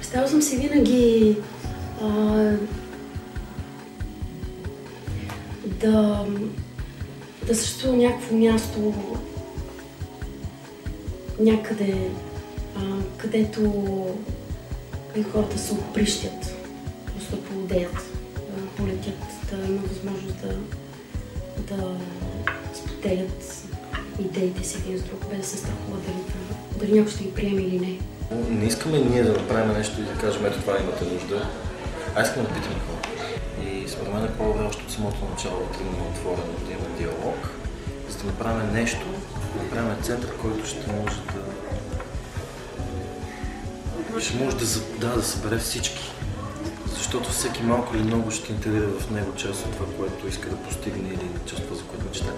Представя съм си винаги да съществува някакво място някъде, където хората се отприщят, просто да поудеят, да полетят, да има възможност да споделят идеите си един с друг, без да се страхуват дали някой ще ги приеме или не. Не искаме ние да направим нещо и да кажем, ето това имате нужда, а искаме да питаме хората. И според мен е по-добре още от самото начало да тръгнем отворено, да има диалог, за да направим нещо, да направим център, който ще може да събере всички. Защото всеки малко или много ще интегрира в него част от това, което иска да постигне или част от това, за което мечтае.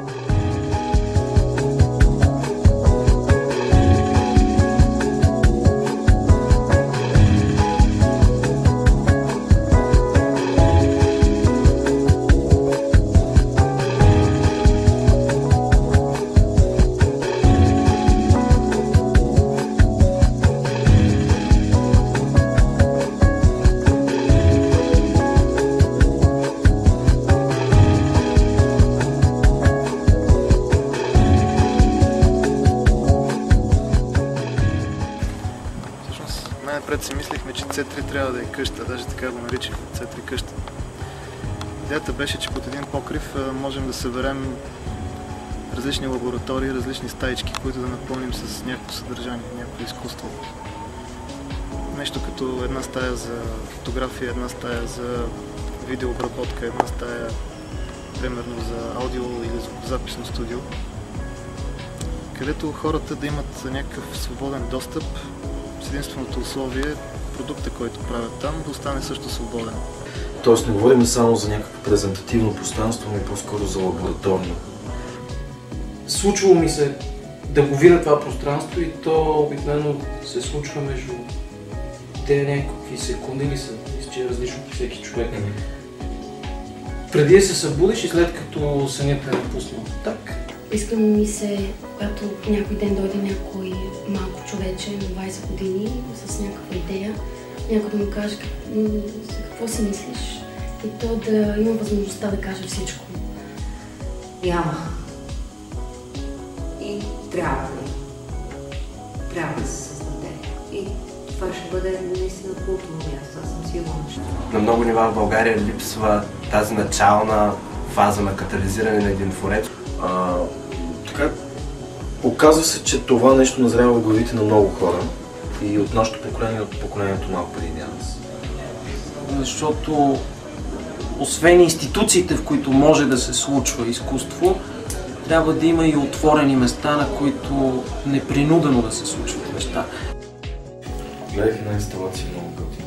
Най-напред си мислихме, че C3 трябва да е къща, даже така го наричахме, C3 къща. Идеята беше, че под един покрив можем да съберем различни лаборатории, различни стаички, които да напълним с някакво съдържание, някакво изкуство. Нещо като една стая за фотография, една стая за видеообработка, една стая примерно за аудио или звукозаписно студио, където хората да имат някакъв свободен достъп с единственото условие продукта, който правят там, да остане също свободен. Тоест не говорим само за някакво презентативно пространство, но и по-скоро за лабораторно. Случвало ми се да го видя това пространство и то обикновено се случва между някакви секунди или са, че е различно по всеки човек. Преди да се събудиш и след като сънят е напуснал. Так. Искам ми се, когато някой ден дойде някой малко човече на 20 години с някаква идея, някой да му каже за какво си мислиш и то да има възможността да каже всичко. Няма. И трябва да се създаде. И това ще бъде наистина култово място, аз съм сигурна. На много нива в България липсва тази начална фаза на катализиране на един творец. Така, оказва се, че това нещо назрява в главите на много хора и от нашето поколение, от поколението малко преди нас. Защото освен институциите, в които може да се случва изкуство, трябва да има и отворени места, на които непринудено да се случват неща. Гледах една инсталация много готина,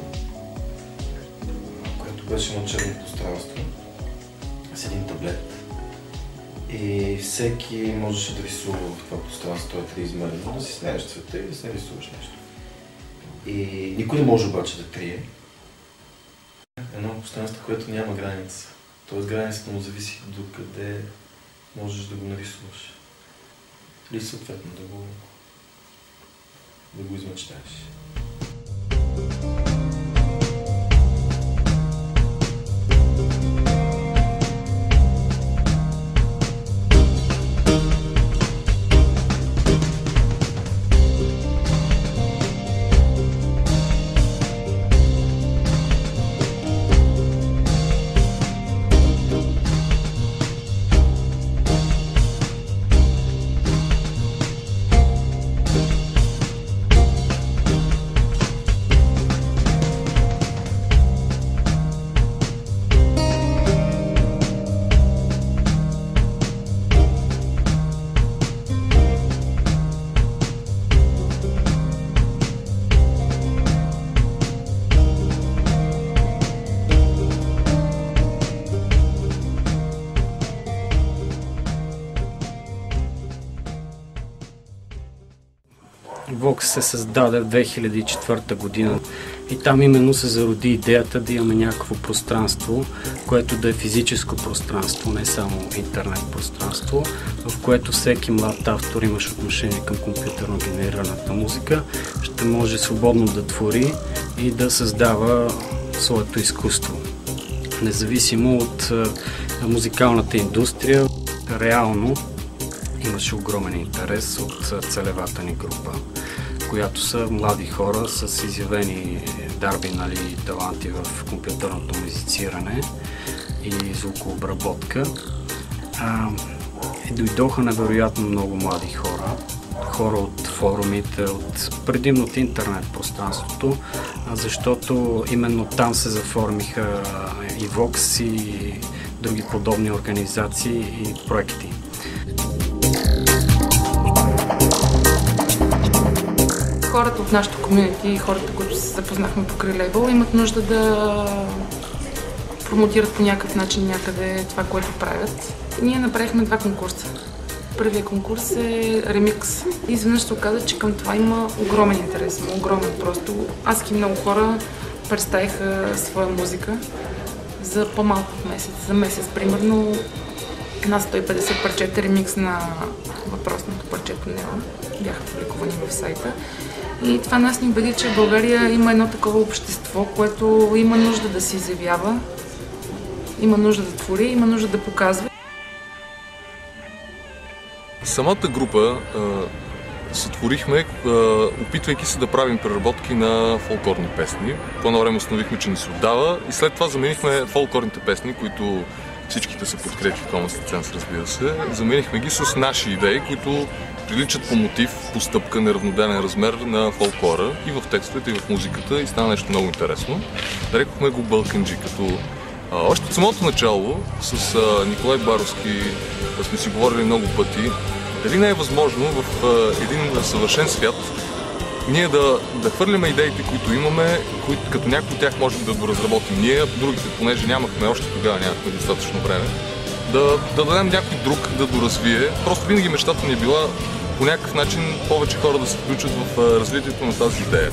която беше на черно пространство с един таблет. И всеки можеше да рисува в това пространство, това е триизмерно, да си снемеш цвета и да си нарисуваш нещо. И никой не може обаче да трие. Едно пространство, което няма граница. Тоест границата му зависи до къде можеш да го нарисуваш. Или съответно да го измечтаеш. Vox се създаде в 2004 година и там именно се зароди идеята да имаме някакво пространство, което да е физическо пространство, не само интернет пространство, в което всеки млад автор, имащ отношение към компютърно генерираната музика, ще може свободно да твори и да създава своето изкуство. Независимо от музикалната индустрия, реално имаше огромен интерес от целевата ни група, която са млади хора с изявени дарби, нали, таланти в компютърното музициране и звукообработка. Дойдоха невероятно много млади хора от форумите, предимно от интернет пространството, защото именно там се заформиха и Vox и други подобни организации и проекти. Хората от нашото комюнити и хората, които се запознахме покрай лейбъл, имат нужда да промотират по някакъв начин някъде това, което правят. И ние направихме 2 конкурса. Първият конкурс е ремикс. И изведнъж се оказа, че към това има огромен интерес. Огромен просто. Адски много хора представиха своя музика за по-малко от месец. За месец, примерно, на 150 парчета ремикс на въпросното парчето Неон. Бяха публикувани в сайта. И това нас ни убеди, че в България има едно такова общество, което има нужда да се изявява, има нужда да твори, има нужда да показва. Самата група сътворихме, опитвайки се да правим преработки на фолклорни песни. По едно време установихме, че ни се отдава и след това заменихме фолклорните песни, които всичките са подкрепи в Common Sense, разбира се. Заменихме ги с наши идеи, които приличат по мотив, по стъпка, неравноделен размер на фолклора и в текстовете, и в музиката и стана нещо много интересно. Нарекохме го Бълканджи, като още от самото начало с Николай Баровски сме си говорили много пъти, дали не е възможно в един съвършен свят ние да хвърляме идеите, които имаме, като някои от тях можем да доразработим ние, другите, понеже още тогава нямахме достатъчно време, да дадем някой друг да доразвие. Просто винаги мечтата ни е била по някакъв начин повече хора да се включат в развитието на тази идея.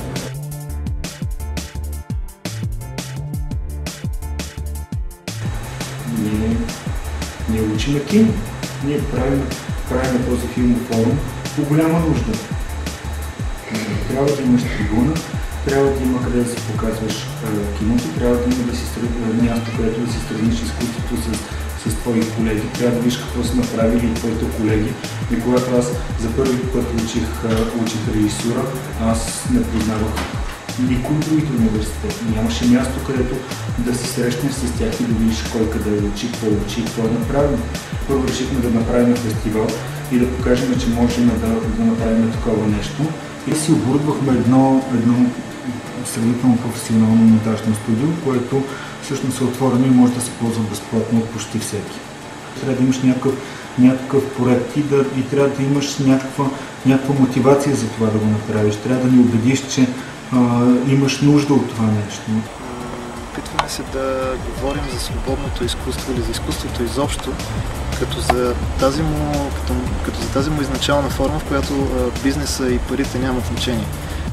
Ние учим кино. Ние правим този филмофорум по голяма нужда. Трябва да имаш трибуна, трябва да има къде да си показваш киното, трябва да има място, където да си сравниш изкуството с твои колеги, трябва да видиш какво са направили и твоите колеги. И когато аз за първи път учих режисура, аз не познавах никой от другите университети. Нямаше място, където да се срещнеш с тях и да видиш кой къде учи, какво учи и какво е направено. Първо решихме да направим фестивал и да покажем, че можем да направим такова нещо. И си оборудвахме едно сравнително професионално монтажно студио, което всъщност е отворено и може да се ползва безплатно от почти всеки. Трябва да имаш някакъв проект и трябва да имаш някаква мотивация за това да го направиш. Трябва да ни убедиш, че имаш нужда от това нещо. Опитваме се да говорим за свободното изкуство или за изкуството изобщо, като за тази му изначална форма, в която бизнеса и парите нямат значение.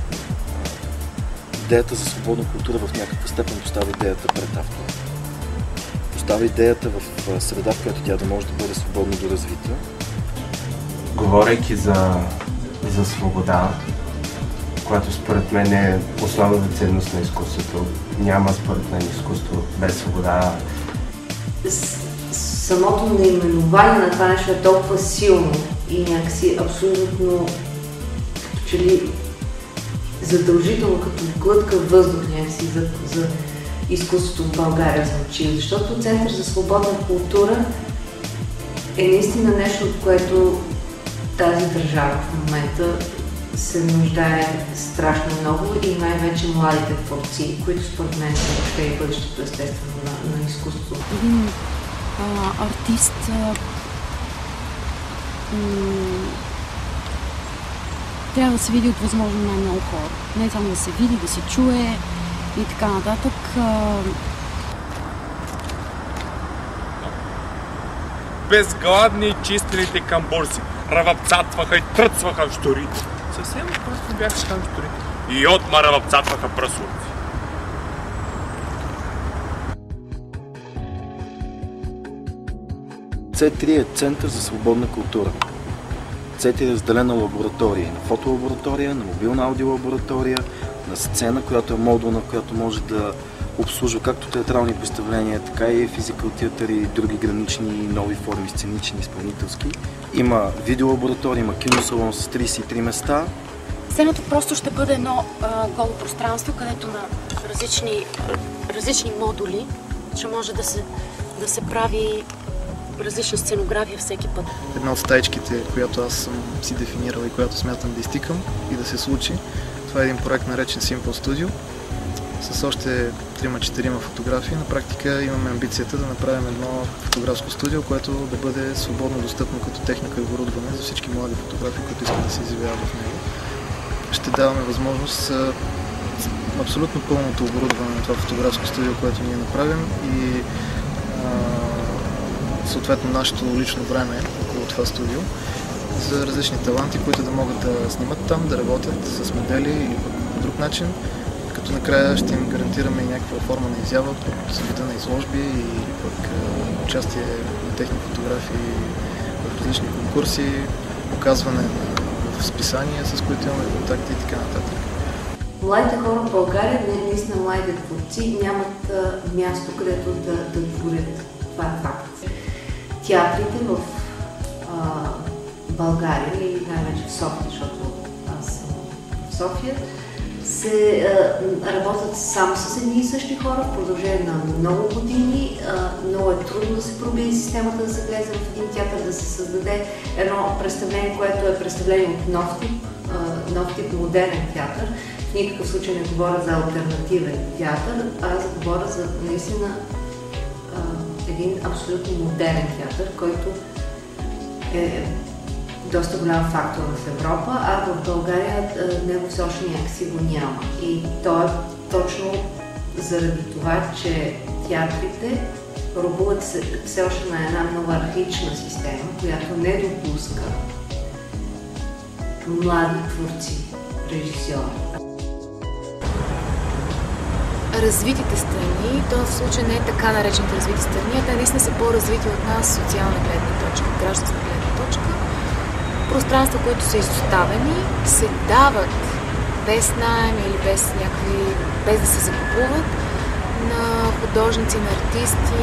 Идеята за свободна култура в някаква степен поставя идеята пред автора. Поставя идеята в среда, в която тя да може да бъде свободно доразвита. Говорейки за свобода, която според мен е основната ценност на изкуството. Няма според мен изкуство без свобода. Самото наименование на това нещо е толкова силно и някакси абсолютно че ли задължително като глътка въздух някакси за изкуството в България звучи. Защото Център за свободна култура е наистина нещо, от което тази държава в момента се нуждае страшно много и най-вече младите творци, които според мен са въобще и бъдещето естествено на изкуството. Един артист трябва да се види от възможно най-много хора. Не само да се види, да се чуе и така нататък. Безгладни чистилите камбурси равъпцатваха и тръцваха в щурите. Съвсем просто бяха там щурите. И отма равъпцатваха прасурци. C3 е Център за свободна култура. C3 е разделена лаборатория на фотолаборатория, на мобилна аудиолаборатория, на сцена, която е модулна, която може да обслужва както театрални представления, така и физикал театър и други гранични нови форми, сценични, изпълнителски. Има видеолаборатория, има киносалон с 33 места. Сцената просто ще бъде едно голо пространство, където на различни модули ще може да се прави различна сценография всеки път. Една от стаичките, която аз съм си дефинирал и която смятам да изтикам и да се случи, това е един проект наречен Simple Studio с още 3-4 фотографии. На практика имаме амбицията да направим едно фотографско студио, което да бъде свободно достъпно като техника и оборудване за всички млади фотографи, които искат да се изявяват в него. Ще даваме възможност абсолютно пълното оборудване на това фотографско студио, което ние направим и съответно нашето лично време около това студио за различни таланти, които да могат да снимат там, да работят с модели или по друг начин, като накрая ще им гарантираме и някаква форма на изява под вида на изложби или пък участие на техни фотографии в различни конкурси, показване в списания, с които имаме контакти и така нататък. Младите хора в България, наистина младите творци, нямат място, където да творят. Това е факт. Театрите в България и най-вече в София, защото аз съм в София, се работят само с едни и същи хора в продължение на много години. Много е трудно да се пробие системата, да се влезе в един театър, да се създаде едно представление, което е представление от нов тип модерен театър. В никакъв случай не говоря за алтернативен театър, аз говоря за наистина един абсолютно модерен театър, който е доста голям фактор в Европа, а в България него все още някакси го няма. И то е точно заради това, че театрите робуват все още на една много архаична система, която не допуска млади творци, режисьори. Развитите страни, то в случай не е така наречените развити страни, те наистина са по-развити от нас социална гледна точка, гражданска гледна точка. Пространства, които са изоставени, се дават без наем или без да се закупуват на художници, на артисти,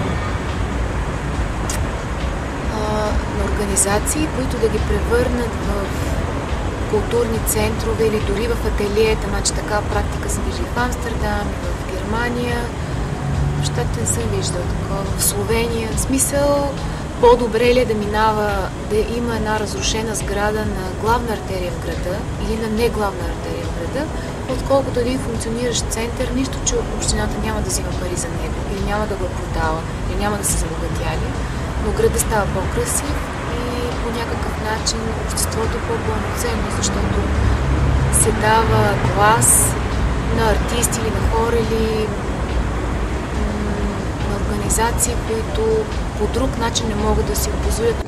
на организации, които да ги превърнат в културни центрове или дори в ателиета. Значи така практика се вижда в Амстердам, в Германия. В щатите не съм виждала такова. В Словения. В смисъл, по-добре ли е да има една разрушена сграда на главна артерия в града или на неглавна артерия в града, отколкото един функциониращ център, нищо, че общината няма да взима пари за него или няма да го продава, или няма да се забогатяли, но градът става по-красив и по някакъв начин обществото е по-пълноценно, защото се дава глас на артисти или на хора или на организации, които по друг начин не могат да си го позволят.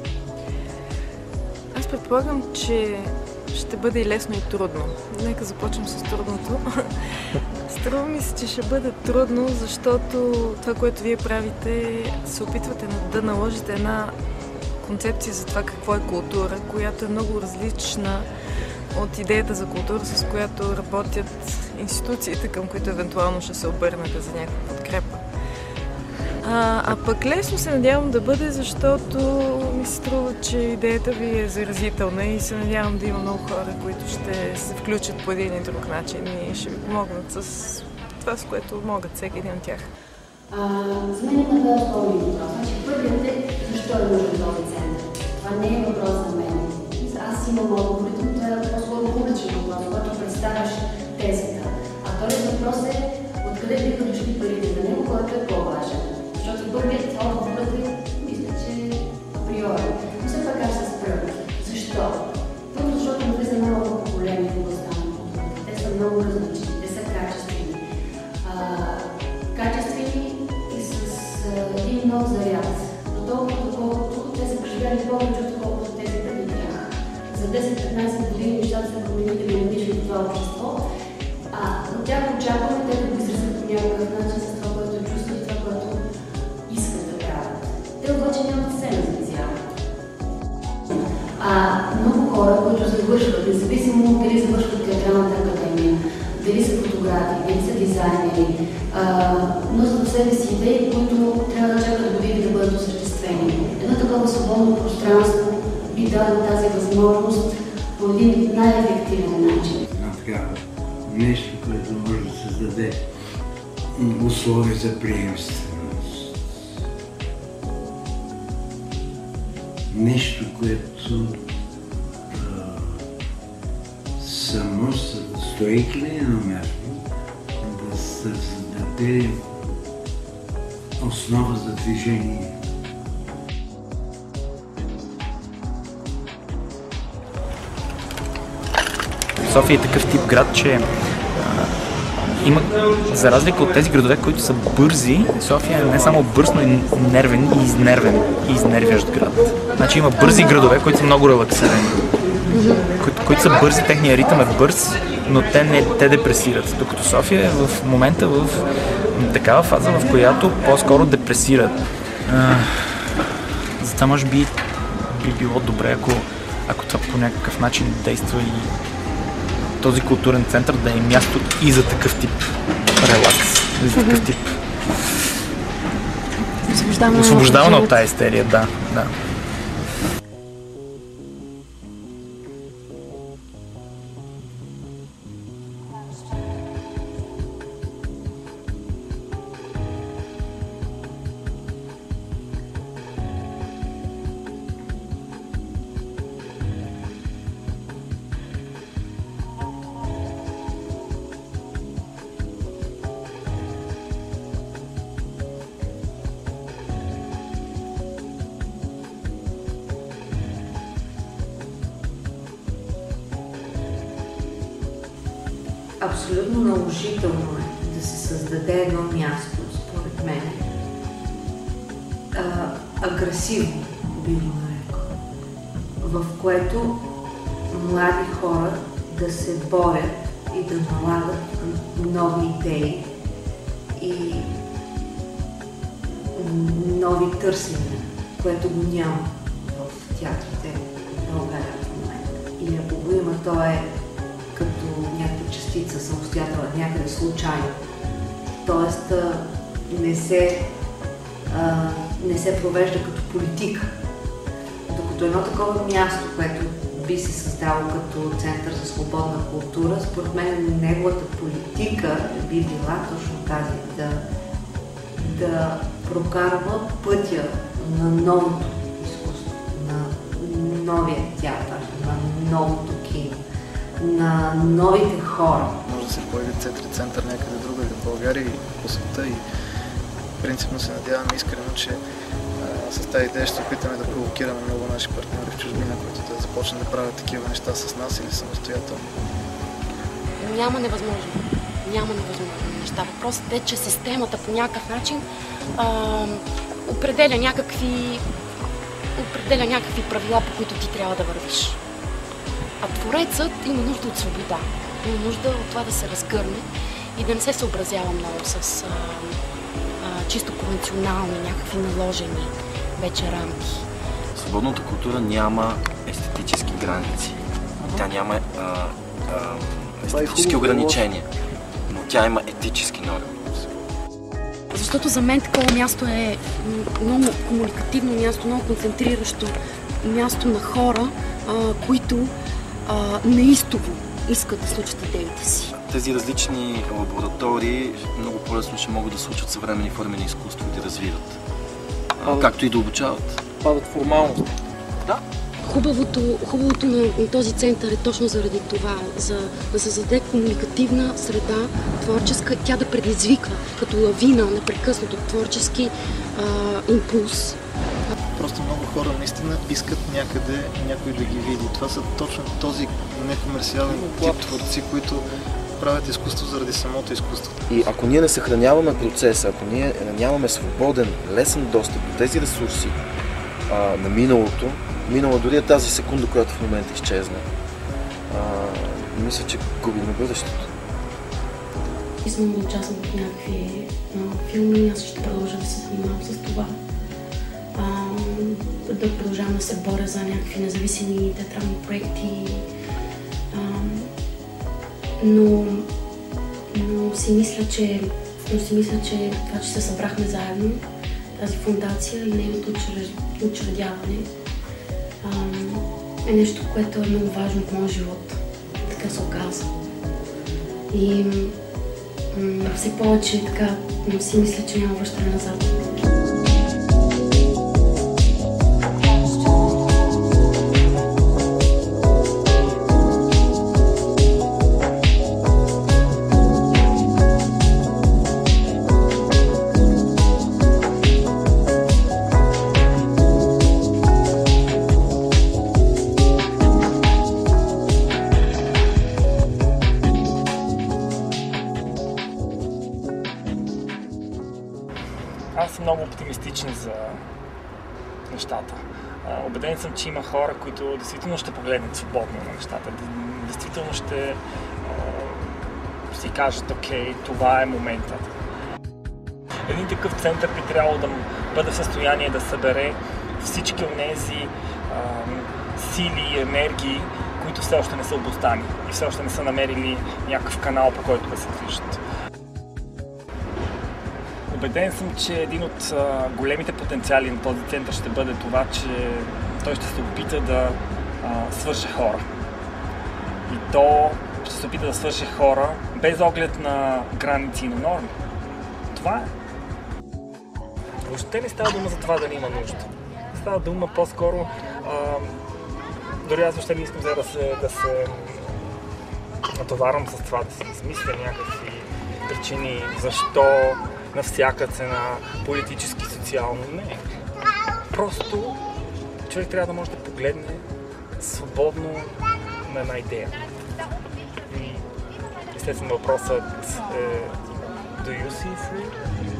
Аз предполагам, че ще бъде и лесно и трудно. Нека започнем с трудното. Струва ми се, че ще бъде трудно, защото това, което вие правите, се опитвате да наложите една концепция за това какво е култура, която е много различна от идеята за култура, с която работят институциите, към които евентуално ще се обърнете за някаква подкрепа. А пък лесно се надявам да бъде, защото ми се струва, че идеята ви е заразителна и се надявам да има много хора, които ще се включат по един и друг начин и ще ви помогнат с това, с което могат всеки един от тях. За мен има два основни въпроса. Значи, първият е защо е нужен този център. Това не е въпрос за мен. Аз имам отговор, това е по-скоро публичен въпрос, който представяш тезата. А вторият въпрос е откъде биха дошли парите за него, който е по-важен. Защото първият отговор е, мисля, че априори. Но все пак аз се спра. Защо? Първо, защото навлиза много поколения в областта на културата. Те са много различни, те са качествени. Качествени и с един нов заряд. До толкова, доколкото те са преживяли повече, отколкото тези преди тях. За 10-15 години нещата са променили динамично в това общество. От тях очакваме те да го изразят по някакъв начин с това, което чувстват и това, което искат да правят. Те обаче нямат сцена за изява. Много хора, които завършват, независимо дали завършват театралната академия, илюстратори, дали са дизайнери, носят в себе си идеи, които трябва да чакат дори да бъдат осъществени. Едно такова свободно пространство би дало тази възможност по един най-ефективен начин. Такава нещо, което може да създаде условия за приемственост. Нещо, което само стоейки ли на място, да създаде основа за движение. София е такъв тип град, че има, за разлика от тези градове, които са бързи, София е не само бърз, но и нервен и изнервящ град. Значи има бързи градове, които са много релаксирани. Които са бързи, техният ритъм е бърз, но те депресират. Докато София е в момента в такава фаза, в която по-скоро депресират. Затова може би било добре, ако това по някакъв начин действа и този културен център да е място и за такъв тип релакс, за такъв тип освобождаване от тази истерия, да. Абсолютно наложително е да се създаде едно място, според мен, агресивно, би го нарекла, в което млади хора да се борят и да налагат нови идеи и нови търсения, което го няма в театрите в България в момента. И ако го има, то е като някаква частица самостоятелна, някъде случайно. Тоест не се провежда като политика. Докато едно такова място, което би се създало като център за свободна култура, според мен неговата политика би била точно тази, да прокарва пътя на новото изкуство, на новия театър, на новото кино, на новите хора. Може да се появи център някъде другаде в България и по света и принципно се надяваме искрено, че с тази идея ще опитаме да провокираме много наши партньори в чужбина, които да започнат да правят такива неща с нас или самостоятелно. Няма невъзможно неща. Въпросът е, че системата по някакъв начин определя някакви правила, по които ти трябва да вървиш. А творецът има нужда от свобода. Има нужда от това да се разгърне и да не се съобразява много с чисто конвенционални, някакви наложени вече рамки. Свободната култура няма естетически граници. Тя няма естетически ограничения, но тя има етически норми. Защото за мен такова място е много комуникативно място, много концентриращо място на хора, които неистово искат да случат идеите си. Тези различни лаборатории много по-лесно ще могат да случат съвременни форми на изкуство и да развиват. Както и да обучават. Падат формално. Да. Хубавото на този център е точно заради това, за да създаде комуникативна среда, творческа, тя да предизвиква като лавина непрекъснато творчески импулс. Просто много хора наистина искат някъде някой да ги види. Това са точно този некомерциален тип творци, които правят изкуство заради самото изкуство. И ако ние не съхраняваме процеса, ако ние нямаме свободен, лесен достъп до тези ресурси на минало дори е тази секунда, която в момента изчезна, мисля, че губим бъдещето. Искам да участвам в някакви филми, аз ще продължа да се занимавам с това. Да продължавам да се боря за някакви независими театрални проекти. Но но си мисля, че това, че се събрахме заедно, тази фундация и нейното учредяване е нещо, което е много важно в моя живот. Така се оказа. И все повече така си мисля, че няма връщане назад. Аз съм много оптимистичен за нещата. Убеден съм, че има хора, които действително ще погледнат свободно на нещата. Действително ще си кажат, окей, това е моментът. Един такъв център би трябвало да бъде в състояние да събере всички от тези сили и енергии, които все още не са обуздани и все още не са намерили някакъв канал, по който да се движат. Убеден съм, че един от големите потенциали на този център ще бъде това, че той ще се опита да свърже хора. И то ще се опита да свърже хора без оглед на граници и на норми. Това е. Въобще не става дума за това дали има нужда. Става дума по-скоро... дори аз въобще не искам да се натоварвам с това, да си измисля някакви причини, защо на всяка цена, политически, социално. Не. Просто човек трябва да може да погледне свободно на една идея. И естествено въпросът е: do you see free?